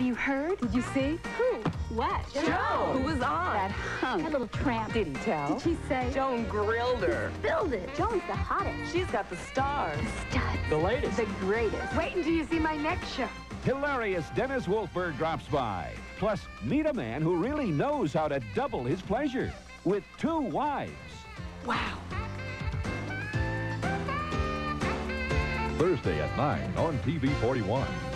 you heard? Did you see? Who? What? Joe! Who was on? That hunk. That little tramp. Did he tell? Did she say? Joan grilled her. Spilled it. Joan's the hottest. She's got the stars. Studs. The latest. The greatest. Wait until you see my next show. Hilarious Dennis Wolfberg drops by. Plus, meet a man who really knows how to double his pleasure with 2 wives. Wow. Thursday at 9 on TV 41.